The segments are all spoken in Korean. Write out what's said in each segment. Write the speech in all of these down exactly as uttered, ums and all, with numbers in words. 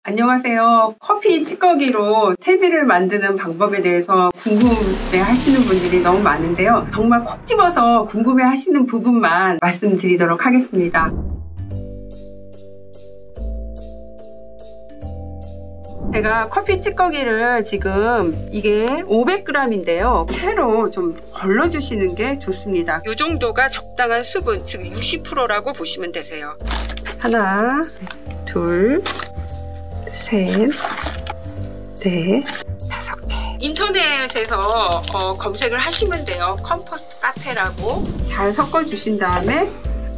안녕하세요. 커피 찌꺼기로 퇴비를 만드는 방법에 대해서 궁금해 하시는 분들이 너무 많은데요. 정말 콕 집어서 궁금해 하시는 부분만 말씀드리도록 하겠습니다. 제가 커피 찌꺼기를 지금 이게 오백 그램인데요. 채로 좀 걸러주시는 게 좋습니다. 이 정도가 적당한 수분, 즉 육십 퍼센트라고 보시면 되세요. 하나, 둘, 셋, 넷, 다섯 개. 인터넷에서 어, 검색을 하시면 돼요. 컴포스트 카페라고. 잘 섞어주신 다음에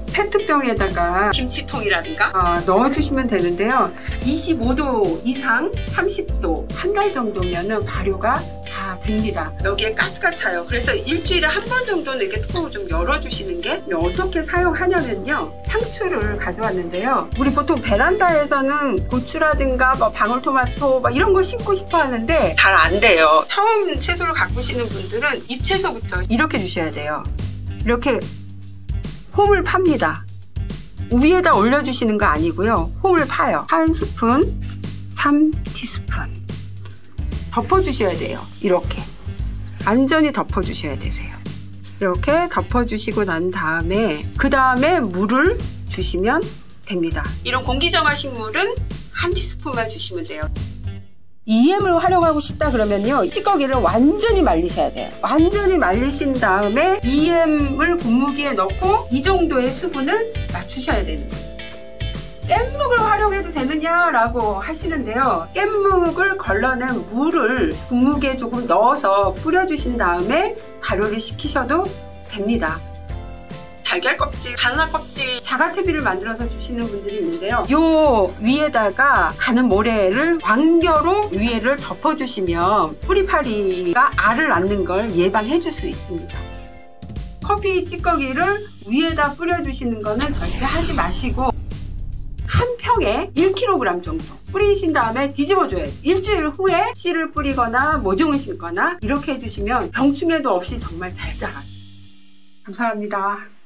페트병에다가 김치통이라든가 어, 넣어주시면 되는데요. 이십오 도 이상 삼십 도 한 달 정도면은 발효가 다 됩니다. 여기에 가스가 차요. 그래서 일주일에 한 번 정도는 이렇게 뚜껑을 좀 열어주시는 게 어떻게 사용하냐면요. 상추를 가져왔는데요. 우리 보통 베란다에서는 고추라든가 뭐 방울토마토 막 이런 거 심고 싶어 하는데 잘 안 돼요. 처음 채소를 가꾸시는 분들은 잎채소부터 이렇게 주셔야 돼요. 이렇게 홈을 팝니다. 위에다 올려주시는 거 아니고요. 홈을 파요. 한 스푼, 삼 티스푼 덮어주셔야 돼요. 이렇게 완전히 덮어주셔야 되세요. 이렇게 덮어주시고 난 다음에 그 다음에 물을 주시면 됩니다. 이런 공기정화식 물은 한 티스푼만 주시면 돼요. 이엠을 활용하고 싶다 그러면요, 찌꺼기를 완전히 말리셔야 돼요. 완전히 말리신 다음에 이엠을 분무기에 넣고 이 정도의 수분을 맞추셔야 됩니다. 깻묵을 활용해도 되느냐라고 하시는데요. 깻묵을 걸러낸 물을 분무기에 조금 넣어서 뿌려주신 다음에 발효를 시키셔도 됩니다. 달걀 껍질, 바나나 껍질, 자가퇴비를 만들어서 주시는 분들이 있는데요. 요 위에다가 가는 모래를 왕겨로 위에를 덮어주시면 뿌리파리가 알을 낳는 걸 예방해 줄 수 있습니다. 커피 찌꺼기를 위에다 뿌려주시는 거는 절대 하지 마시고 한 평에 일 킬로그램 정도 뿌리신 다음에 뒤집어줘야 돼요. 일주일 후에 씨를 뿌리거나 모종을 심거나 이렇게 해주시면 병충해도 없이 정말 잘 자라요. 감사합니다.